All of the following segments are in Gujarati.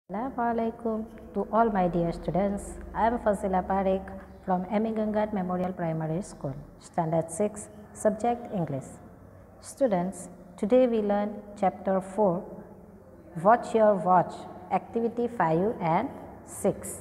Assalamualaikum to all my dear students. I am Fazila Parekh from M.E. Gangat Memorial Primary School, Standard 6, Subject English. Students, today we learn Chapter 4, Watch Your Watch, Activity 5 and 6.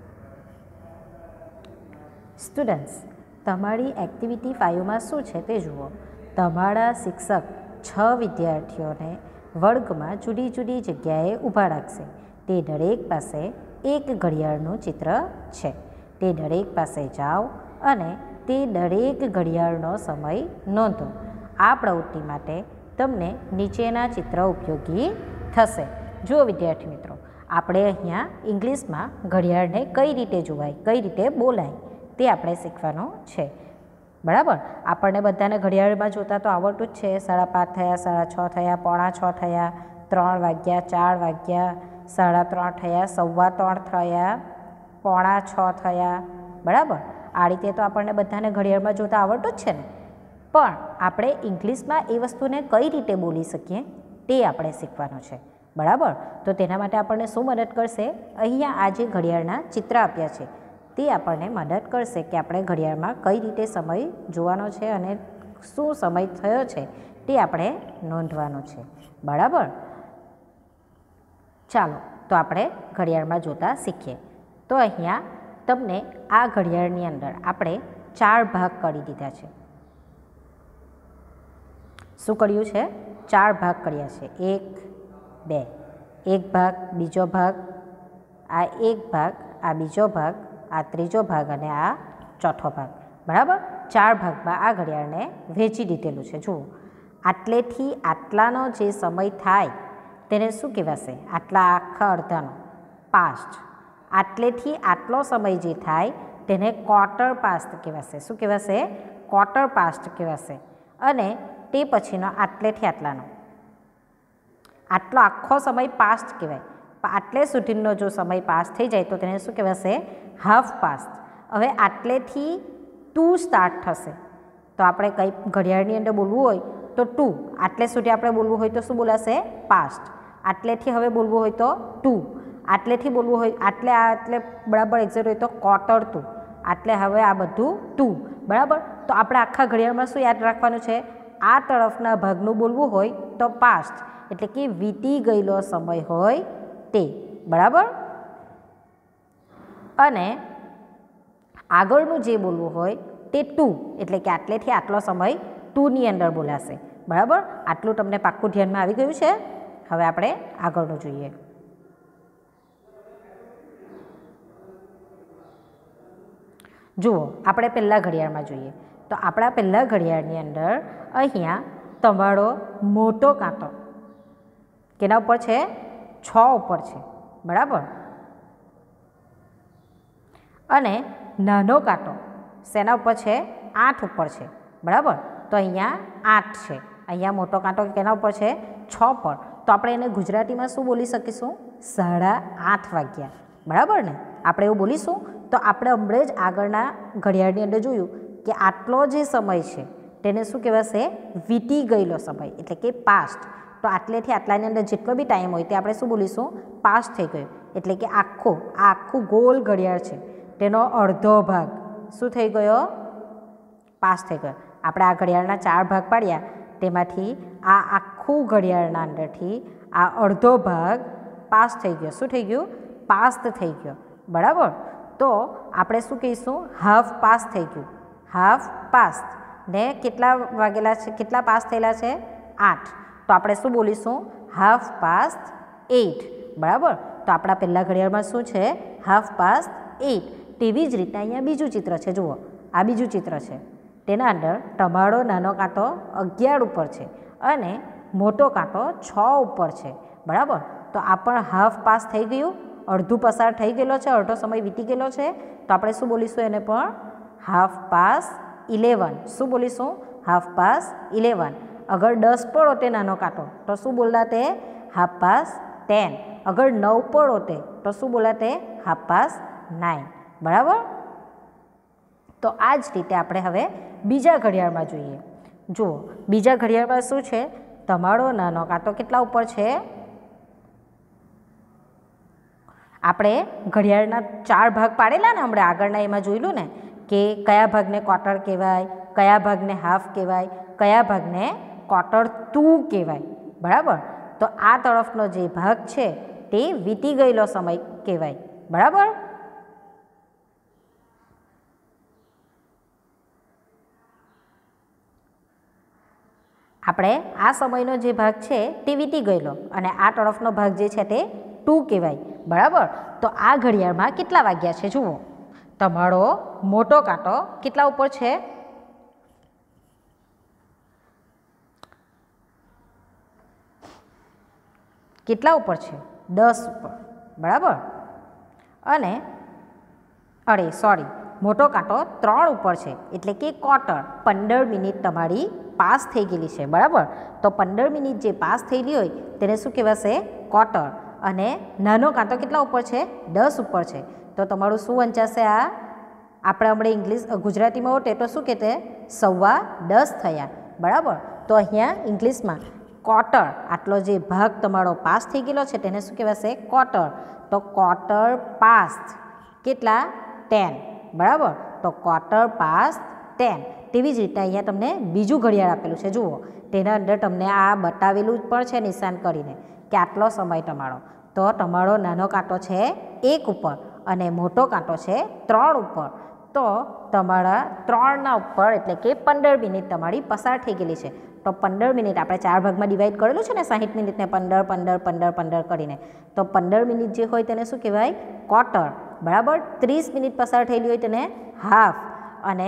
Students, તમારી એક્ટિવિટી 5માં શું છે તે જુઓ. તમારા શિક્ષક 6 વિદ્યાર્થીઓને વર્ગમાં જુદી જુદી જગ્યાએ ઊભા રાખશે. તે દરેક પાસે એક ઘડિયાળનું ચિત્ર છે. તે દરેક પાસે જાઓ અને તે દરેક ઘડિયાળનો સમય નોંધો. આ પ્રવૃત્તિ માટે તમને નીચેના ચિત્ર ઉપયોગી થશે. જુઓ વિદ્યાર્થી મિત્રો, આપણે અહીંયા ઇંગ્લિશમાં ઘડિયાળને કઈ રીતે જોવાય, કઈ રીતે બોલાય તે આપણે શીખવાનું છે. બરાબર, આપણને બધાને ઘડિયાળમાં જોતા તો આવડતું જ છે. 5:30 થયા, 6:30 થયા, 5:45 થયા, 3 વાગ્યા, 4 વાગ્યા, 3:30 થયા, 3:15 થયા, 5:45 થયા. બરાબર, આ રીતે તો આપણને બધાને ઘડિયાળમાં જોતા આવડતું જ છે ને. પણ આપણે ઇંગ્લિશમાં એ વસ્તુને કઈ રીતે બોલી શકીએ તે આપણે શીખવાનું છે. બરાબર, તો તેના માટે આપણને શું મદદ કરશે? અહીંયા આ જે ઘડિયાળના ચિત્ર આપ્યા છે તે આપણને મદદ કરશે કે આપણે ઘડિયાળમાં કઈ રીતે સમય જોવાનો છે અને શું સમય થયો છે તે આપણે નોંધવાનો છે. બરાબર, ચાલો તો આપણે ઘડિયાળમાં જોતા શીખીએ. તો અહીંયા તમને આ ઘડિયાળની અંદર આપણે 4 ભાગ કરી દીધા છે. શું કર્યું છે? 4 ભાગ કર્યા છે. 1, 2, એક ભાગ, બીજો ભાગ, આ એક ભાગ, આ બીજો ભાગ, આ ત્રીજો ભાગ અને આ ચોથો ભાગ. બરાબર, 4 ભાગમાં આ ઘડિયાળને વહેંચી દીધેલું છે. જુઓ, આટલેથી આટલાનો જે સમય થાય તેને શું કહેવાશે? આટલા આખા અડધાનો પાસ્ટ. આટલેથી આટલો સમય જે થાય તેને ક્વાર્ટર પાસ્ટ કહેવાશે. શું કહેવાશે? ક્વાર્ટર પાસ્ટ કહેવાશે. અને તે પછીનો આટલેથી આટલાનો, આટલો આખો સમય પાસ્ટ કહેવાય. આટલે સુધીનો જો સમય પાસ થઈ જાય તો તેને શું કહેવાશે? Half past. હવે આટલેથી 2 સ્ટાર્ટ થશે તો આપણે કંઈ ઘડિયાળની અંદર બોલવું હોય તો 2. આટલે સુધી આપણે બોલવું હોય તો શું બોલાશે? પાસ્ટ. આટલેથી હવે બોલવું હોય તો 2. આટલેથી બોલવું હોય, આટલે બરાબર એક્ઝેક્ટ હોય તો ક્વાર્ટર 2. આટલે હવે આ બધું 2. બરાબર, તો આપણે આખા ઘડિયાળમાં શું યાદ રાખવાનું છે? આ તરફના ભાગનું બોલવું હોય તો પાસ્ટ, એટલે કે વીતી ગયેલો સમય હોય તે. બરાબર, અને આગળનું જે બોલવું હોય તે 2, એટલે કે આટલેથી આટલો સમય 2ની અંદર બોલાશે. બરાબર, આટલું તમને પાક્કું ધ્યાનમાં આવી ગયું છે. હવે આપણે આગળનું જોઈએ. જુઓ, આપણે પહેલાં ઘડિયાળમાં જોઈએ તો આપણા પહેલાં ઘડિયાળની અંદર અહીંયા તમારો મોટો કાંટો કેના ઉપર છે? 6 ઉપર છે. બરાબર, અને નાનો કાંટો શેના ઉપર છે? 8 ઉપર છે. બરાબર, તો અહીંયા 8 છે. અહીંયા મોટો કાંટો કેના ઉપર છે? 6 પર. તો આપણે એને ગુજરાતીમાં શું બોલી શકીશું? 8:30 વાગ્યા. બરાબર ને, આપણે એવું બોલીશું. તો આપણે હમણાં જ આગળના ઘડિયાળની અંદર જોયું કે આટલો જે સમય છે તેને શું કહેવાશે? વીતી ગયેલો સમય, એટલે કે પાસ્ટ. તો આટલેથી આટલાની અંદર જેટલો બી ટાઈમ હોય તે આપણે શું બોલીશું? પાસ થઈ ગયો. એટલે કે આખું ગોલ ઘડિયાળ છે તેનો અડધો ભાગ શું થઈ ગયો? પાસ થઈ ગયો. આપણે આ ઘડિયાળના 4 ભાગ પાડ્યા, તેમાંથી આ આખું ઘડિયાળના અંદરથી આ અડધો ભાગ પાસ થઈ ગયો. શું થઈ ગયું? પાસ્ટ થઈ ગયો. બરાબર, તો આપણે શું કહીશું? હાફ પાસ થઈ ગયું. Half past. ને કેટલા વાગેલા છે? કેટલા પાસ થયેલા છે? 8. તો આપણે શું બોલીશું? Half past 8. બરાબર, તો આપણા પહેલાં ઘડિયાળમાં શું છે? Half past 8. તેવી જ રીતે અહીંયા બીજું ચિત્ર છે. જુઓ, આ બીજું ચિત્ર છે. તેના અંદર તમારો નાનો કાંટો 11 ઉપર છે અને મોટો કાંટો 6 ઉપર છે. બરાબર, તો આ પણ હાફ પાસ થઈ ગયું, અડધું પસાર થઈ ગયેલો છે, અડધો સમય વીતી ગયેલો છે. તો આપણે શું બોલીશું એને પણ? Half pass 11. શું બોલીશું? Half pass 11. અગર 10 પર હોતે નાનો કાંટો તો શું બોલાતે? Half pass 10. અગર 9 પર હોતે તો શું બોલાતે? Half pass 9. બરાબર, તો આ જ રીતે આપણે હવે બીજા ઘડિયાળમાં જોઈએ. જુઓ, બીજા ઘડિયાળમાં શું છે? તમારો નાનો કાંટો કેટલા ઉપર છે? આપણે ઘડિયાળના 4 ભાગ પાડેલા ને હમણાં આગળના એમાં જોયેલું ને કે કયા ભાગને ક્વાર્ટર કહેવાય, કયા ભાગને હાફ કહેવાય, કયા ભાગને ક્વાર્ટર 2 કહેવાય, બરાબર. તો આ તરફનો જે ભાગ છે તે વીતી ગયેલો સમય કહેવાય, બરાબર. આપણે આ સમયનો જે ભાગ છે તે વીતી ગયેલો અને આ તરફનો ભાગ જે છે તે 2 કહેવાય, બરાબર. તો આ ઘડિયાળમાં કેટલા વાગ્યા છે જુઓ. તમારો મોટો કાંટો કેટલા ઉપર છે? કેટલા ઉપર છે? 10 ઉપર, બરાબર. અને મોટો કાંટો 3 ઉપર છે એટલે કે ક્વાર્ટર. 15 મિનિટ તમારી પાસ થઈ ગયેલી છે, બરાબર. તો 15 મિનિટ જે પાસ થયેલી હોય તેને શું કહેવાશે? ક્વાર્ટર. અને નાનો કાંટો કેટલા ઉપર છે? 10 ઉપર છે. તો તમારું શું વંચાશે? આ આપણે હમણાં ગુજરાતીમાં હોતે તો શું કહેતે? 10:15 થયા, બરાબર. તો અહીંયા ઇંગ્લિશમાં ક્વાર્ટર, આટલો જે ભાગ તમારો પાસ થઈ ગયેલો છે તેને શું કહેવાશે? ક્વાર્ટર. તો ક્વાર્ટર પાસ્ટ કેટલા? 10, બરાબર. તો ક્વાર્ટર પાસ્ટ 10. તેવી જ રીતે અહીંયા તમને બીજું ઘડિયાળ આપેલું છે જુઓ. તેના અંદર તમને આ બતાવેલું પણ છે નિશાન કરીને કે આટલો સમય તમારો. તો તમારો નાનો કાંટો છે 1 ઉપર અને મોટો કાંટો છે 3 ઉપર. તો તમારા 3ના ઉપર એટલે કે 15 મિનિટ તમારી પસાર થઈ ગયેલી છે. તો 15 મિનિટ આપણે 4 ભાગમાં ડિવાઈડ કરેલું છે ને 60 મિનિટને 15 15 15 15 કરીને. તો 15 મિનિટ જે હોય તેને શું કહેવાય? ક્વાર્ટર, બરાબર. 30 મિનિટ પસાર થયેલી હોય તેને હાફ અને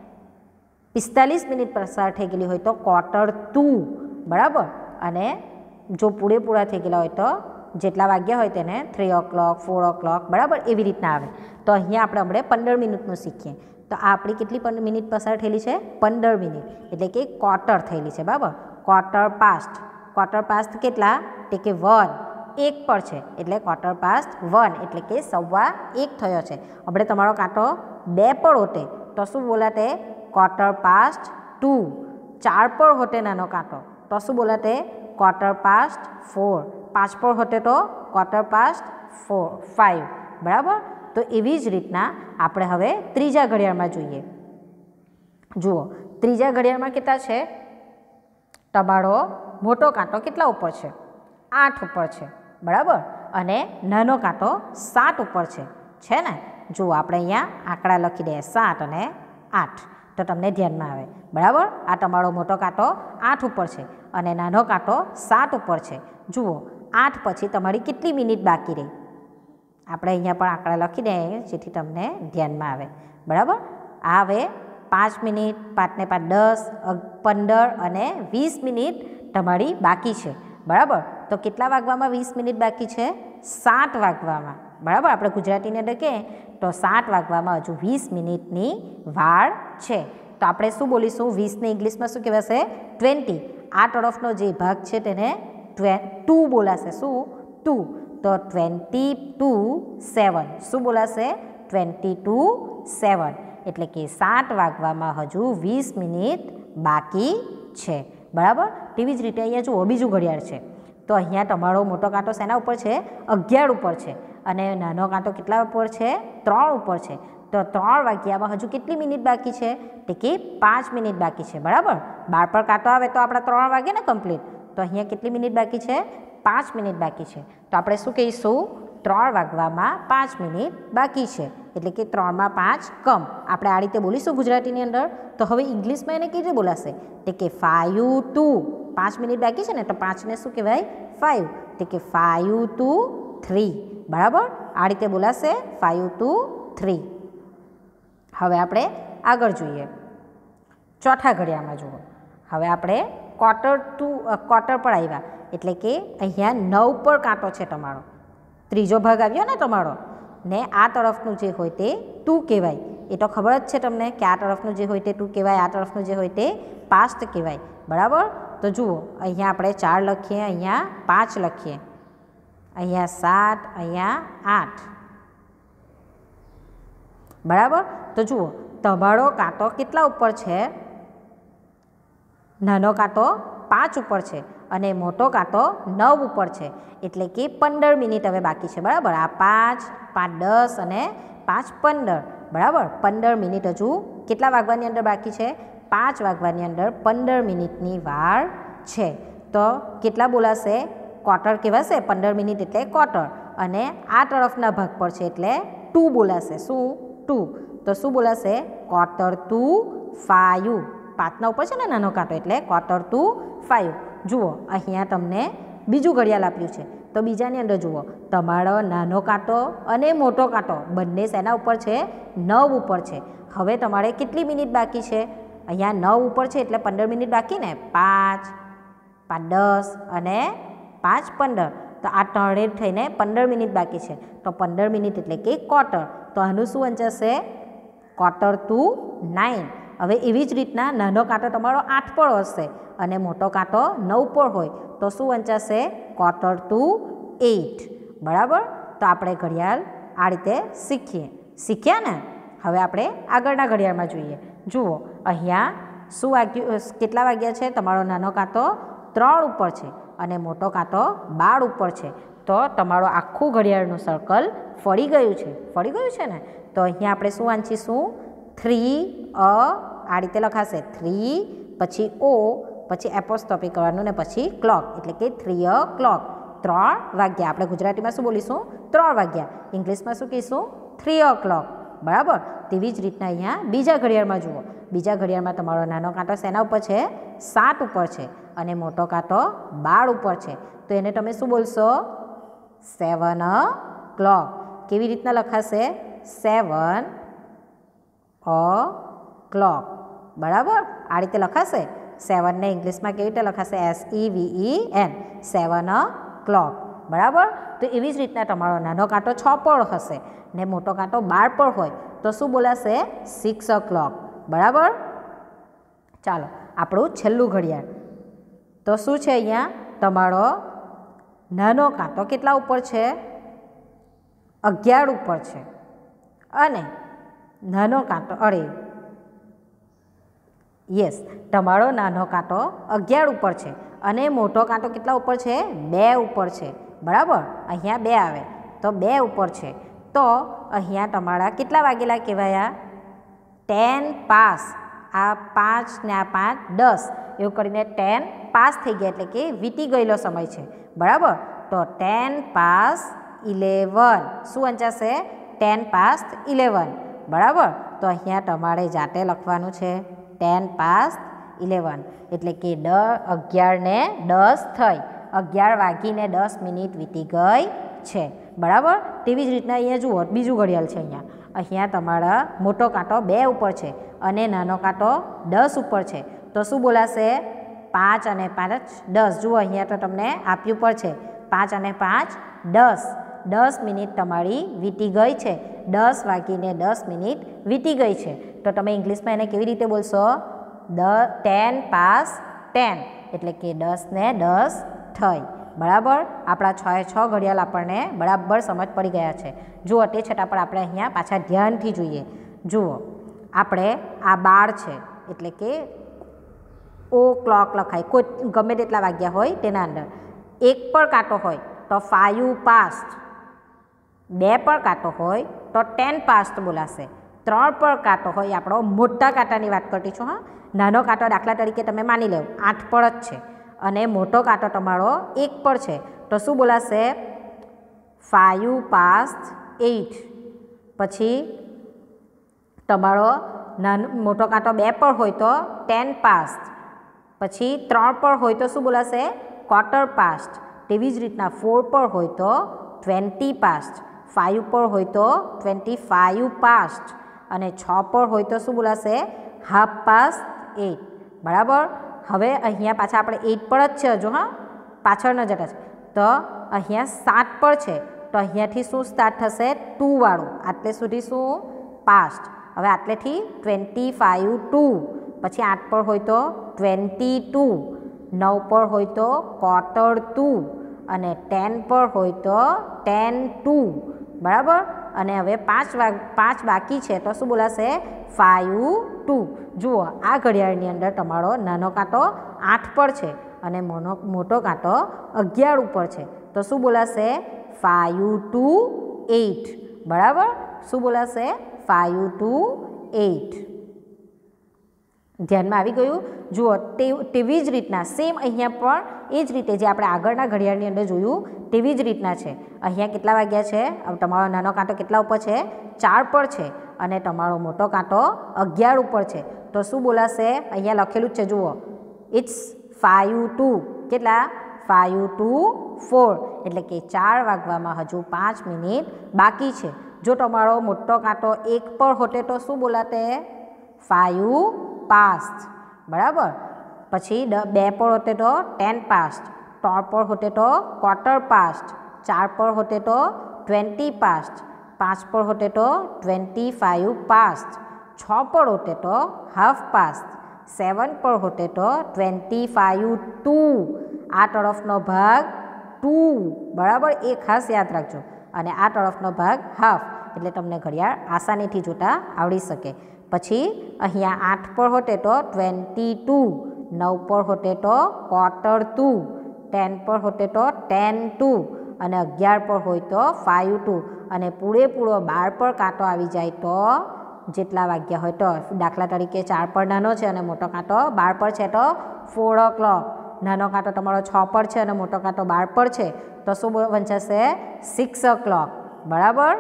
45 મિનિટ પસાર થઈ ગયેલી હોય તો ક્વાર્ટર 2, બરાબર. અને જો પૂરેપૂરા થઈ ગયેલા હોય તો જેટલા વાગ્યા હોય તેને 3 o'clock 4 o'clock, બરાબર. એવી રીતના આવે. તો અહીંયા આપણે હમણાં 15 મિનિટનું શીખીએ. તો આ આપણી કેટલી મિનિટ પસાર થયેલી છે? 15 મિનિટ એટલે કે ક્વાર્ટર થયેલી છે, બરાબર. ક્વાર્ટર પાસ્ટ કેટલા? તે કે 1 પર છે એટલે ક્વાર્ટર પાસ્ટ 1 એટલે કે 1:15 થયો છે. આપણે તમારો કાંટો 2 પર હોતે તો શું બોલાતે? Quarter past 2. 4 પર હોતે નાનો કાંટો તો શું બોલાતે? Quarter past 4. 5 પર હોતે તો ક્વાર્ટર પાસ્ટ 5, બરાબર. તો એવી જ રીતના આપણે હવે ત્રીજા ઘડિયાળમાં જોઈએ. જુઓ, ત્રીજા ઘડિયાળમાં કેટલા છે? તમારો મોટો કાંટો કેટલા ઉપર છે? 8 ઉપર છે, બરાબર. અને નાનો કાંટો 7 ઉપર છે ને. જુઓ, આપણે અહીંયા આંકડા લખી દઈએ 7 અને 8 તો તમને ધ્યાનમાં આવે, બરાબર. આ તમારો મોટો કાંટો 8 ઉપર છે અને નાનો કાંટો 7 ઉપર છે. જુઓ, 8 પછી તમારી કેટલી મિનિટ બાકી રહી? આપણે અહીંયા પણ આંકડા લખી દઈએ જેથી તમને ધ્યાનમાં આવે, બરાબર. આ હવે 5 મિનિટ, 5 ને 5 10, 15 અને 20 મિનિટ તમારી બાકી છે, બરાબર. તો કેટલા વાગવામાં 20 મિનિટ બાકી છે? 7 વાગવામાં, બરાબર. આપણે ગુજરાતીની અંદર કહે તો 7 વાગવામાં હજુ 20 મિનિટની વાર છે. તો આપણે શું બોલીશું? 20ને ઇંગ્લિશમાં શું કહેવાશે? 20. આ તરફનો જે ભાગ છે તેને 2 બોલાશે. શું? 2. તો 22:07 શું બોલાશે? 22:07 એટલે કે 7 વાગવામાં હજુ 20 મિનિટ બાકી છે, બરાબર. તેવી જ રીતે અહીંયા જુઓ બીજું ઘડિયાળ છે. તો અહીંયા તમારો મોટો કાંટો શેના ઉપર છે? 11 ઉપર છે અને નાનો કાંટો કેટલા ઉપર છે? 3 ઉપર છે. તો 3 વાગ્યામાં હજુ કેટલી મિનિટ બાકી છે? તે કે 5 મિનિટ બાકી છે, બરાબર. 12 પર કાંટો આવે તો આપણા 3 વાગે ને કમ્પ્લીટ. તો અહીંયા કેટલી મિનિટ બાકી છે? 5 મિનિટ બાકી છે. તો આપણે શું કહીશું? 3 વાગવામાં 5 મિનિટ બાકી છે એટલે કે 3માં 5 કમ. આપણે આ રીતે બોલીશું ગુજરાતીની અંદર. તો હવે ઇંગ્લિશમાં એને કેવી રીતે બોલાશે? તે કે 5 to 5 મિનિટ બાકી છે ને તો 5ને શું કહેવાય? 5. તે કે 5 to 3, બરાબર. આ રીતે બોલાશે 5 to 3. હવે આપણે આગળ જોઈએ ચોથા ઘડિયાળમાં. જુઓ, હવે આપણે ક્વાર્ટર પર આવ્યા એટલે કે અહીંયા 9 પર કાંટો છે તમારો. ત્રીજો ભાગ આવ્યો ને તમારો ને આ તરફનું જે હોય તે 2 કહેવાય. એ તો ખબર જ છે તમને કે આ તરફનું જે હોય તે 2 કહેવાય, આ તરફનું જે હોય તે પાસ્ટ કહેવાય, બરાબર. તો જુઓ, અહીંયા આપણે 4 લખીએ, અહીંયા 5 લખીએ, અહીંયા 7, અહીંયા 8, બરાબર. તો જુઓ, તમારો કાંટો કેટલા ઉપર છે? નાનો કાંટો 5 ઉપર છે અને મોટો કાંટો 9 ઉપર છે, એટલે કે 15 મિનિટ હવે બાકી છે, બરાબર. આ 5, 5, 10 અને 5, 15, બરાબર. 15 મિનિટ હજુ કેટલા વાગવાની અંદર બાકી છે? 5 વાગવાની અંદર 15 મિનિટની વાર છે. તો કેટલા બોલાશે? ક્વાર્ટર કહેવાશે. 15 મિનિટ એટલે ક્વાર્ટર, અને આ તરફના ભાગ પર છે એટલે 2 બોલાશે. શું? 2. તો શું બોલાશે? Quarter to 5. 5ના ઉપર છે ને નાનો કાંટો, એટલે ક્વાર્ટર ટુ 5. જુઓ અહીંયા તમને બીજું ઘડિયાળ આપ્યું છે, તો બીજાની અંદર જુઓ તમારો નાનો કાંટો અને મોટો કાંટો બંને શેના ઉપર છે? 9 ઉપર છે. હવે તમારે કેટલી મિનિટ બાકી છે? અહીંયા 9 ઉપર છે એટલે 15 મિનિટ બાકી ને. 5, 5, 10 અને 5, 15. તો આ ત્રણે થઈને 15 મિનિટ બાકી છે. તો 15 મિનિટ એટલે કે ક્વાર્ટર. તો આનું શું વંચાશે? Quarter to 9. હવે એવી જ રીતના નાનો કાંટો તમારો 8 પર હશે અને મોટો કાંટો 9 પર હોય તો શું વંચાશે? ક્વાર્ટર ટુ 8, બરાબર. તો આપણે ઘડિયાળ આ રીતે શીખ્યા ને. હવે આપણે આગળના ઘડિયાળમાં જોઈએ. જુઓ અહીંયા શું વાગ્યું? કેટલા વાગ્યા છે? તમારો નાનો કાંટો 3 ઉપર છે અને મોટો કાંટો 12 ઉપર છે. તો તમારો આખું ઘડિયાળનું સર્કલ ફરી ગયું છે ને. તો અહીંયા આપણે શું વાંચીશું? 3 આ રીતે લખાશે. 3 પછી O પછી એપોસ્ટ્રોફી કરવાનું ને પછી ક્લોક, એટલે કે 3 o'clock. 3 વાગ્યા. આપણે ગુજરાતીમાં શું બોલીશું? 3 વાગ્યા. ઇંગ્લિશમાં શું કહીશું? 3 o'clock, બરાબર. તેવી જ રીતના અહીંયા બીજા ઘડિયાળમાં જુઓ. બીજા ઘડિયાળમાં તમારો નાનો કાંટો શેના ઉપર છે? 7 ઉપર છે અને મોટો કાંટો 12 ઉપર છે. તો એને તમે શું બોલશો? 7 o'clock. કેવી રીતના લખાશે? 7 o'clock, બરાબર. આ રીતે લખાશે. 7 ને ઇંગ્લિશમાં કેવી રીતે લખાશે? SEVEN, 7 o'clock, બરાબર. તો એવી જ રીતના તમારો નાનો કાંટો 6 પર હશે ને મોટો કાંટો 12 પર હોય તો શું બોલાશે? 6 o'clock, બરાબર. ચાલો આપણું છેલ્લું ઘડિયાળ. તો શું છે અહીંયા? તમારો નાનો કાંટો કેટલા ઉપર છે? 11 ઉપર છે અને નાનો કાંટો તમારો નાનો કાંટો 11 ઉપર છે અને મોટો કાંટો કેટલા ઉપર છે? 2 ઉપર છે, બરાબર. અહીંયા 2 આવે તો 2 ઉપર છે. તો અહીંયા તમારા કેટલા વાગેલા કહેવાયા? 10 પાસ. આ 5 ને આ 5, 10 એવું કરીને 10 પાસ થઈ ગયા, એટલે કે વીતી ગયેલો સમય છે, બરાબર. તો 10 પાસ 11 શું વંચાશે? 10 પાસ 11, બરાબર. તો અહીંયા તમારે જાતે લખવાનું છે 10 પાસ 11, એટલે કે 11 ને 10 થઈ. 11 વાગીને 10 મિનિટ વીતી ગઈ છે, બરાબર. તેવી જ રીતના અહીંયા જુઓ બીજું ઘડિયાળ છે. અહીંયા તમારા મોટો કાંટો 2 ઉપર છે અને નાનો કાંટો 10 ઉપર છે. તો શું બોલાશે? 5 અને 5, 10. જુઓ અહીંયા તો તમને આપ્યું પર છે 5 અને 5, 10. 10 મિનિટ તમારી વીતી ગઈ છે. 10 વાગીને 10 મિનિટ વીતી ગઈ છે. તો તમે ઇંગ્લિશમાં એને કેવી રીતે બોલશો? 10 પાસ 10, એટલે કે 10 ને 10 થઈ, બરાબર. આપણા 6 ઘડિયાળ આપણને બરાબર સમજ પડી ગયા છે. જુઓ તે છતાં પણ આપણે અહીંયા પાછા ધ્યાનથી જોઈએ. જુઓ આપણે આ 12 છે એટલે કે O ક્લોક લખાય, કોઈ ગમે તેટલા વાગ્યા હોય તેના અંદર. 1 પર કાંટો હોય તો 5 પાસ્ટ. 2 પર કાંટો હોય તો 10 પાસ્ટ બોલાશે. 3 પર કાંટો હોય, આપણો મોટા કાંટાની વાત કરતી છું. હા, નાનો કાંટો દાખલા તરીકે તમે માની લો 8 પર જ છે અને મોટો કાંટો તમારો 1 પર છે તો શું બોલાશે? 5 પાસ્ટ 8. પછી તમારો મોટો કાંટો 2 પર હોય તો 10 પાસ્ટ. પછી 3 પર હોય તો શું બોલાશે? Quarter past. તેવી જ રીતના 4 પર હોય તો 20 પાસ્ટ. 5 પર હોય તો 25 પાસ્ટ અને 6 પર હોય તો શું બોલાશે? હાફ પાસ્ટ 8, બરાબર. હવે અહીંયા પાછા આપણે 8 પર જ છે હજુ. હા, પાછળ ન જતા છે. તો અહીંયા 7 પર છે તો અહીંયાથી શું સ્ટાર્ટ થશે? 2 વાળું. આટલે સુધી શું? પાસ્ટ. હવે આટલેથી 25 2. પછી 8 પર હોય તો 22. 9 પર હોય તો ક્વાર્ટર 2 અને 10 પર હોય તો 10:02, બરાબર. અને હવે 5 બાકી છે તો શું બોલાશે? 5:02. જુઓ આ ઘડિયાળની અંદર તમારો નાનો કાંટો 8 પર છે અને મોટો કાંટો 11 ઉપર છે, તો શું બોલાશે? 5 to 8. બરાબર, શું બોલાશે? 5 to 8. ધ્યાનમાં આવી ગયું? જુઓ, તેવી જ રીતના સેમ અહીંયા પણ એ જ રીતે જે આપણે આગળના ઘડિયાળની અંદર જોયું તેવી જ રીતના છે. અહીંયા કેટલા વાગ્યા છે? તમારો નાનો કાંટો કેટલા ઉપર છે? 4 પર છે, અને તમારો મોટો કાંટો 11 ઉપર છે, તો શું બોલાશે? અહીંયા લખેલું જ છે, જુઓ, ઇટ્સ 5 to કેટલા? 5 to 4, એટલે કે 4 વાગવામાં હજુ 5 મિનિટ બાકી છે. જો તમારો મોટો કાંટો 1 પર હોતે તો શું બોલાતે? 5 past. બરાબર, પછી 2 પર હોતે તો 10 past, 3 પર હોતે તો quarter past, 4 પર હોતે તો 20 past, 5 પર હોતે તો 25 past, 6 પર હોતે તો half past, 7 પર હોતે તો 25 to. આ તરફનો ભાગ 2. બરાબર, એ ખાસ યાદ રાખજો. અને આ તરફનો ભાગ હાફ, એટલે તમને ઘડિયાળ આસાનીથી જોતા આવડી શકે. પછી અહીંયા 8 પર હોતે તો 22, 9 પર હોતે તો quarter to, 10 પર હોતે તો 10 to, અને 11 પર હોય તો 5 to, અને પૂરેપૂરો 12 પર કાંટો આવી જાય તો જેટલા વાગ્યા હોય તો, દાખલા તરીકે 4 પર નાનો છે અને મોટો કાંટો 12 પર છે તો 4 o'clock. નાનો કાંટો તમારો 6 પર છે અને મોટો કાંટો 12 પર છે, તો શું વંચાશે? 6 o'clock. બરાબર,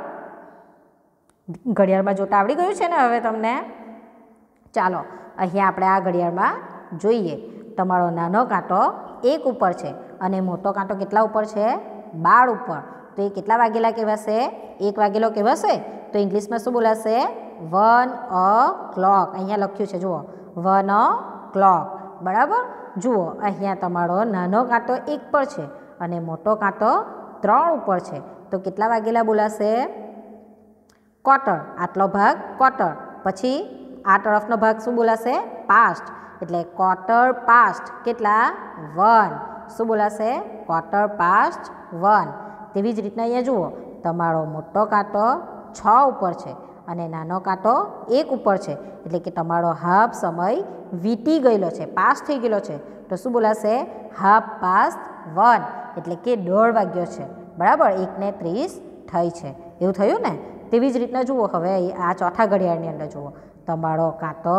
ઘડિયાળમાં જોતા આવડી ગયું છે ને હવે તમને? ચાલો, અહીંયા આપણે આ ઘડિયાળમાં જોઈએ. તમારો નાનો કાંટો 1 ઉપર છે અને મોટો કાંટો કેટલા ઉપર છે? 12 ઉપર. તો એ કેટલા વાગેલા કહેવાશે? 1 વાગેલો કહેવાશે. તો ઇંગ્લિશમાં શું બોલાશે? 1 o'clock. અહીંયા લખ્યું છે, જુઓ, 1 o'clock. બરાબર, જુઓ, અહીંયા તમારો નાનો કાંટો 1 પર છે અને મોટો કાંટો 3 ઉપર છે, તો કેટલા વાગેલા બોલાશે? ક્વાર્ટર. આટલો ભાગ ક્વાર્ટર. પછી આ તરફનો ભાગ શું બોલાશે? પાસ્ટ. એટલે ક્વાર્ટર પાસ્ટ કેટલા? 1. શું બોલાશે? Quarter past 1. તેવી જ રીતના અહીંયા જુઓ, તમારો મોટો કાંટો 6 ઉપર છે અને નાનો કાંટો 1 ઉપર છે, એટલે કે તમારો હાફ સમય વીતી ગયેલો છે, પાસ થઈ ગયેલો છે, તો શું બોલાશે? હાફ પાસ્ટ 1, એટલે કે 1:30 વાગ્યો છે. બરાબર, 1:30 થઈ છે. એવું થયું ને? તેવી જ રીતના જુઓ, હવે આ ચોથા ઘડિયાળની અંદર જુઓ, તમારો કાંટો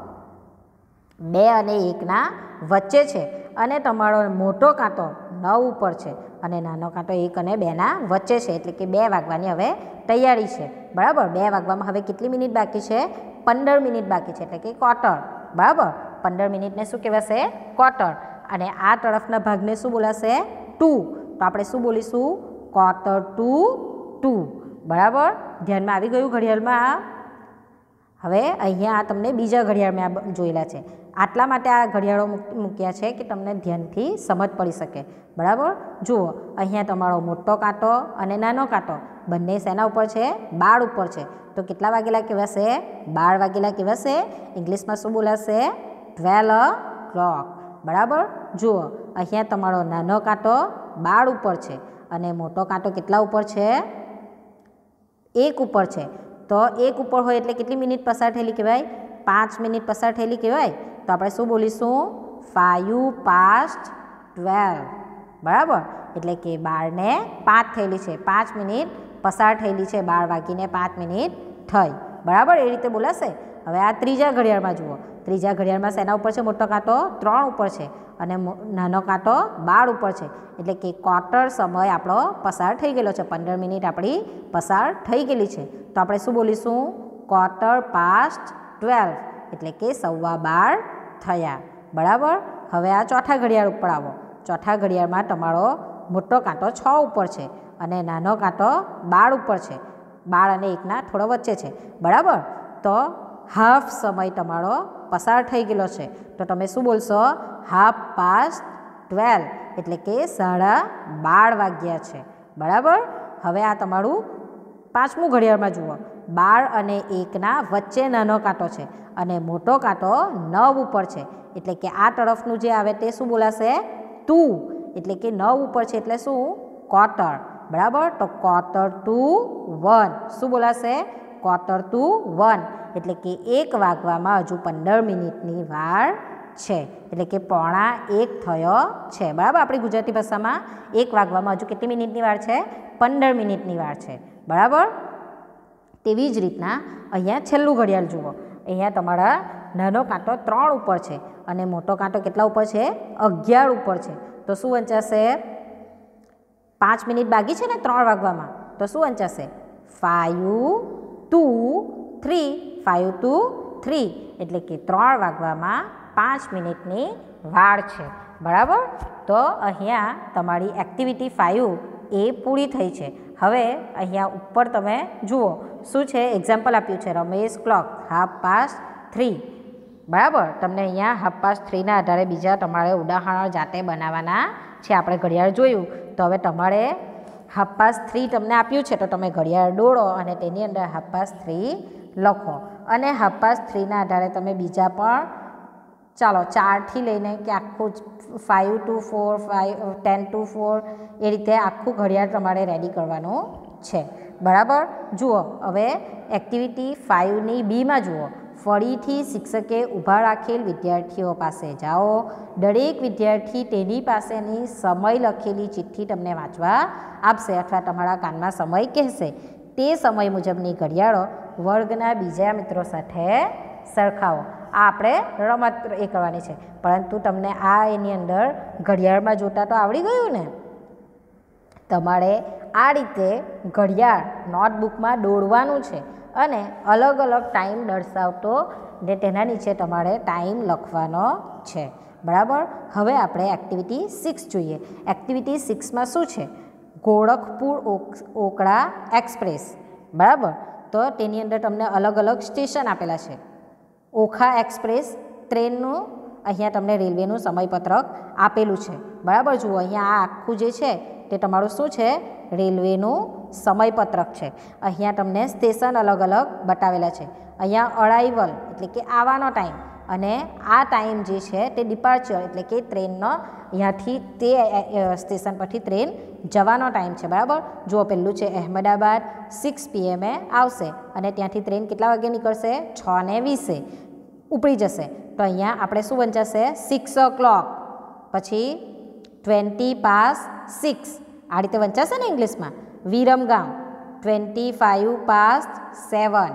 2 અને 1ના વચ્ચે છે અને તમારો મોટો કાંટો 9 ઉપર છે અને નાનો કાંટો 1 અને 2ના વચ્ચે છે, એટલે કે 2 વાગવાની હવે તૈયારી છે. બરાબર, 2 વાગવામાં હવે કેટલી મિનિટ બાકી છે? 15 મિનિટ બાકી છે, એટલે કે ક્વાર્ટર. બરાબર, 15 મિનિટને શું કહેવાશે? ક્વાર્ટર. અને આ તરફના ભાગને શું બોલાશે? 2. તો આપણે શું બોલીશું? Quarter to 2. બરાબર, ધ્યાનમાં આવી ગયું ઘડિયાળમાં? હવે અહીંયા તમને બીજા ઘડિયાળમાં જોયેલા છે. આટલા માટે આ ઘડિયાળો મૂક્યા છે કે તમને ધ્યાનથી સમજ પડી શકે. બરાબર, જુઓ, અહીંયા તમારો મોટો કાંટો અને નાનો કાંટો બંને શેના ઉપર છે? 12 ઉપર છે, તો કેટલા વાગેલા કહેવાશે? 12 વાગેલા કહેવાશે. ઇંગ્લિશમાં શું બોલાશે? 12 o'clock. બરાબર, જુઓ, અહીંયા તમારો નાનો કાંટો 12 ઉપર છે અને મોટો કાંટો કેટલા ઉપર છે? 1 ઉપર છે. તો 1 ઉપર હોય એટલે કેટલી મિનિટ પસાર થયેલી કહેવાય? 5 મિનિટ પસાર થયેલી કહેવાય. તો આપણે શું બોલીશું? 5 past 12. બરાબર, એટલે કે 12:05 થયેલી છે, 5 મિનિટ પસાર થયેલી છે, 12 વાગીને 5 મિનિટ થઈ. બરાબર, એ રીતે બોલાશે. હવે આ ત્રીજા ઘડિયાળમાં જુઓ, ત્રીજા ઘડિયાળમાં શેના ઉપર છે? મોટો કાંટો 3 ઉપર છે અને નાનો કાંટો 12 ઉપર છે, એટલે કે ક્વાર્ટર સમય આપણો પસાર થઈ ગયેલો છે, 15 મિનિટ આપણી પસાર થઈ ગયેલી છે. તો આપણે શું બોલીશું? ક્વાર્ટર પાસ્ટ 12, એટલે કે 12:15 થયા. બરાબર, હવે આ ચોથા ઘડિયાળ ઉપર આવો. ચોથા ઘડિયાળમાં તમારો મોટો કાંટો 6 ઉપર છે અને નાનો કાંટો 12 ઉપર છે, 12 અને 1ના થોડો વચ્ચે છે. બરાબર, તો હાફ સમય તમારો પસાર થઈ ગયેલો છે, તો તમે શું બોલશો? હાફ પાસ્ટ 12, એટલે કે 12:30 વાગ્યા છે. બરાબર, હવે આ તમારું પાંચમું ઘડિયાળમાં જુઓ, 12 અને 1ના વચ્ચે નાનો કાંટો છે અને મોટો કાંટો 9 ઉપર છે, એટલે કે આ તરફનું જે આવે તે શું બોલાશે? 2, એટલે કે 9 ઉપર છે એટલે શું? ક્વાર્ટર. બરાબર, તો ક્વાર્ટર ટુ 1 શું બોલાશે? ક્વાર્ટર ટુ 1, એટલે કે 1 વાગવામાં હજુ 15 મિનિટની વાર છે, એટલે કે 1:45 થયો છે, બરાબર. આપણી ગુજરાતી ભાષામાં 1 વાગવામાં હજુ કેટલી મિનિટની વાર છે? 15 મિનિટની વાર છે, બરાબર. તેવી જ રીતના અહીંયા છેલ્લું ઘડિયાળ જુઓ. અહીંયા તમારા નાનો કાંટો 3 ઉપર છે અને મોટો કાંટો કેટલા ઉપર છે? 11 ઉપર છે. તો શું વંચાશે? 5 મિનિટ બાકી છે ને 3 વાગવામાં, તો શું વંચાશે? 5 2 3, 5 2 3, એટલે કે 3 વાગવામાં 5 મિનિટની વાર છે, બરાબર. તો અહીંયા તમારી એક્ટિવિટી 5 એ પૂરી થઈ છે. હવે અહીંયા ઉપર તમે જુઓ શું છે? એક્ઝામ્પલ આપ્યું છે રમેશ ક્લોક 3:30, બરાબર. તમને અહીંયા 3:30ના આધારે બીજા તમારે ઉદાહરણો જાતે બનાવવાના છે. આપણે ઘડિયાળ જોયું, તો હવે તમારે 3:30 તમને આપ્યું છે, તો તમે ઘડિયાળ દોડો અને તેની અંદર 3:30 લખો. અને 3:30ના આધારે તમે બીજા પણ ચાલો 4થી લઈને કે આખું 5 to 4, 10 to 4 એ રીતે આખું ઘડિયાળ તમારે રેડી કરવાનું છે, બરાબર. જુઓ હવે એક્ટિવિટી 5ની બીમાં જુઓ. ફરીથી શિક્ષકે ઊભા રાખેલ વિદ્યાર્થીઓ પાસે જાઓ. દરેક વિદ્યાર્થી તેની પાસેની સમય લખેલી ચિઠ્ઠી તમને વાંચવા આપશે અથવા તમારા કાનમાં સમય કહેશે. તે સમય મુજબની ઘડિયાળો વર્ગના બીજા મિત્રો સાથે સરખાવો. આ આપણે રમત એ કરવાની છે, પરંતુ તમને આ એની અંદર ઘડિયાળમાં જોતા તો આવડી ગયું ને. તમારે આ રીતે ઘડિયાળ નોટબુકમાં દોડવાનું છે અને અલગ અલગ ટાઈમ દર્શાવતો ને તેના નીચે તમારે ટાઈમ લખવાનો છે, બરાબર. હવે આપણે એક્ટિવિટી 6 જોઈએ. એક્ટિવિટી 6માં શું છે? ગોરખપુર ઓકળા એક્સપ્રેસ, બરાબર. તો તેની અંદર તમને અલગ અલગ સ્ટેશન આપેલા છે. ઓખા એક્સપ્રેસ ટ્રેનનું અહીંયા તમને રેલવેનું સમયપત્રક આપેલું છે, બરાબર. જુઓ અહીંયા આ આખું જે છે તે તમારું શું છે? રેલવેનું સમયપત્રક છે. અહીંયા તમને સ્ટેશન અલગ અલગ બતાવેલા છે. અહીંયા અરાઇવલ એટલે કે આવવાનો ટાઈમ અને આ ટાઈમ જે છે તે ડિપાર્ચર એટલે કે ટ્રેનનો અહીંયાથી તે સ્ટેશન પરથી ટ્રેન જવાનો ટાઈમ છે, બરાબર. જુઓ પહેલું છે અહેમદાબાદ 6 PM આવશે અને ત્યાંથી ટ્રેન કેટલા વાગે નીકળશે? 6:20 ઉપડી જશે. તો અહીંયા આપણે શું વંચાશે? 6 o'clock, પછી 20:06 આ રીતે વંચાશે ને ઇંગ્લિશમાં. વિરમગામ 25:07,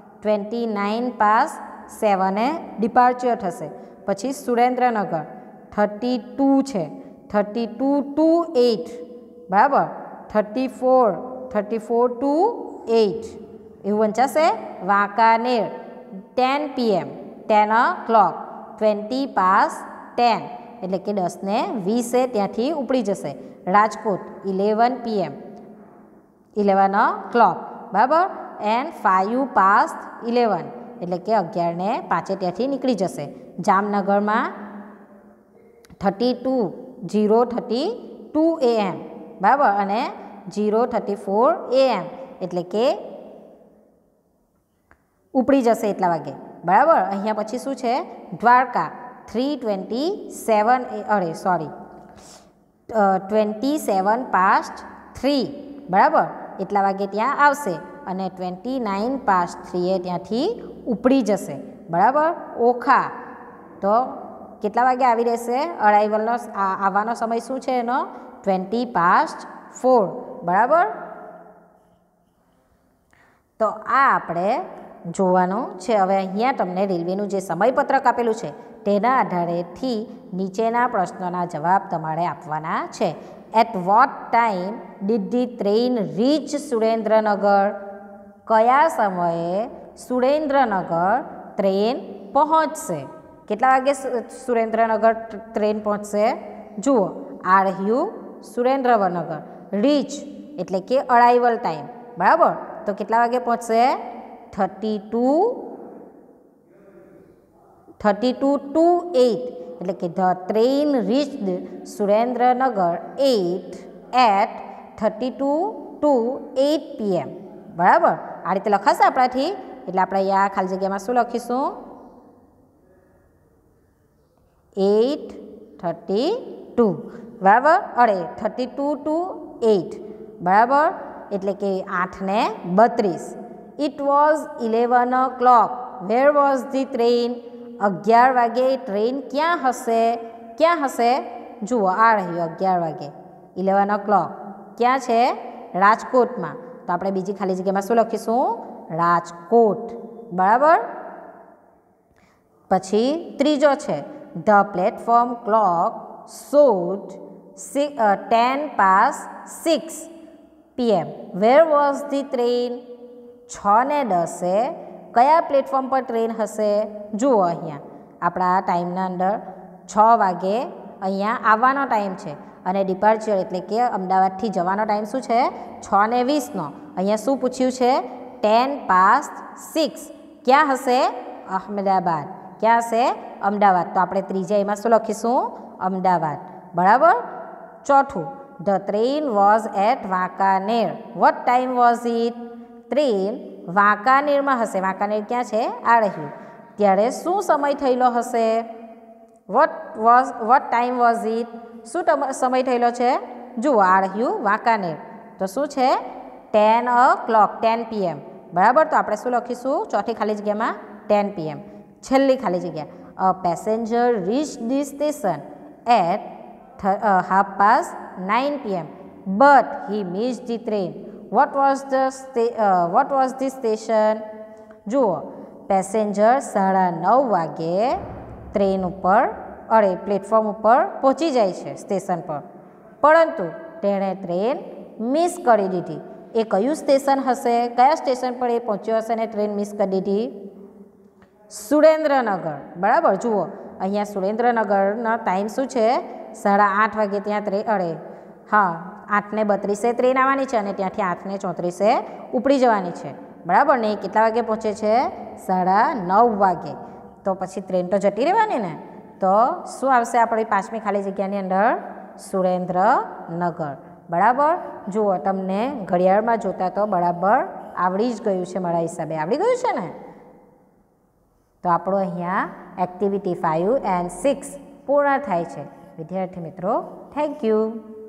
29:07 ડિપાર્ચર થશે. પછી સુરેન્દ્રનગર 32 છે, 32 to 8, બરાબર. 34 to 8 એવું વંચાશે. વાંકાનેર 10 PM, 10 o'clock, 20:10 એટલે કે 10:20 ત્યાંથી ઉપડી જશે. રાજકોટ 11 PM, 11 o'clock, બરાબર. એન્ડ 5:11 એટલે કે 11:05 ત્યાંથી નીકળી જશે. જામનગરમાં 0:32 AM, બરાબર. અને 0:34 AM એટલે કે ઉપડી જશે એટલા વાગે, બરાબર. અહીંયા પછી શું છે? દ્વારકા 27:03 બરાબર એટલા વાગે ત્યાં આવશે અને 29:03 ત્યાંથી ઉપડી જશે, બરાબર. ઓખા તો કેટલા વાગે આવી રહેશે? અરાઇવલનો આવવાનો સમય શું છે એનો? 20:04, બરાબર. તો આ આપણે જોવાનું છે. હવે અહીંયા તમને રેલવેનું જે સમયપત્રક આપેલું છે તેના આધારેથી નીચેના પ્રશ્નોના જવાબ તમારે આપવાના છે. At what time did the train reach Surendranagar? કયા સમયે સુરેન્દ્રનગર ટ્રેન પહોંચશે? કેટલા વાગે સુરેન્દ્રનગર ટ્રેન પહોંચશે? જુઓ આરહ્યુ સુરેન્દ્રનગર, રીચ એટલે કે અરાઇવલ ટાઈમ, બરાબર. તો કેટલા વાગે પહોંચશે? 32 to 8 એટલે કે the train reached Surendranagar 32 to 8 PM, બરાબર. આ રીતે લખાશે આપણાથી. એટલે આપણે અહીંયા ખાલી જગ્યામાં શું લખીશું? 8:32, બરાબર. 32 to 8, બરાબર. એટલે કે 8:32. It was 11 o'clock. Where was the train? 11 વાગે ટ્રેન ક્યાં હશે જુઓ આ રહ્યું 11 વાગે 11 o'clock ક્યાં છે રાજકોટમાં તો આપણે બીજી ખાલી જગ્યામાં શું લખીશું રાજકોટ બરાબર પછી ત્રીજો છે the platform clock showed 10:06 PM where was the train 6:10 કયા પ્લેટફોર્મ પર ટ્રેન હશે જુઓ અહીંયા આપણા ટાઈમના અંદર 6 વાગે અહીંયા આવવાનો ટાઈમ છે અને ડિપાર્ચર એટલે કે અમદાવાદથી જવાનો ટાઈમ શું છે 6:20 અહીંયા શું પૂછ્યું છે 10:06 ક્યાં હશે અહમદાબાદ ક્યાં હશે અમદાવાદ તો આપણે ત્રીજા એમાં શું લખીશું અમદાવાદ બરાબર ચોથું the train was at Wankaner what time was it train વાંકાનેરમાં હશે વાંકાનેર ક્યાં છે આ રહ્યું ત્યારે શું સમય થયેલો હશે વોટ ટાઈમ વોઝ ઇટ શું સમય થયેલો છે જુઓ આ રહ્યું વાંકાનેર તો શું છે 10 o'clock 10 PM બરાબર તો આપણે શું લખીશું ચોથી ખાલી જગ્યામાં 10 PM છેલ્લી ખાલી જગ્યા passenger reach the station at 9:30 PM but he miss the train what was the station જુઓ પેસેન્જર 9:30 વાગે ટ્રેન ઉપર પ્લેટફોર્મ ઉપર પહોંચી જાય છે સ્ટેશન પર પરંતુ તેણે ટ્રેન મિસ કરી દીધી એ કયું સ્ટેશન હશે કયા સ્ટેશન પર એ પહોંચ્યો હશે અને ટ્રેન મિસ કરી દીધી સુરેન્દ્રનગર બરાબર જુઓ અહીંયા સુરેન્દ્રનગરનો ટાઈમ શું છે 8:30 વાગે ત્યાં 8:32 ટ્રેન આવવાની છે અને ત્યાંથી 8:34 ઉપડી જવાની છે બરાબર ને કેટલા વાગે પહોંચે છે 9:30 વાગે તો પછી ટ્રેન તો જતી રહેવાની ને તો શું આવશે આપણી પાંચમી ખાલી જગ્યાની અંદર સુરેન્દ્રનગર બરાબર જુઓ તમને ઘડિયાળમાં જોતા તો બરાબર આવડી જ ગયું છે મારા હિસાબે આવડી ગયું છે ને તો આપણો અહીંયા એક્ટિવિટી 5 and 6 પૂર્ણ થાય છે વિદ્યાર્થી મિત્રો થેન્ક યુ